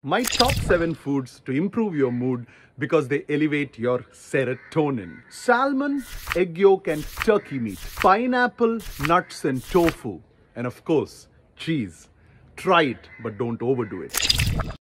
my top 7 foods to improve your mood because they elevate your serotonin. Salmon, egg yolk and turkey meat, pineapple, nuts and tofu, and of course, cheese. Try it, but don't overdo it.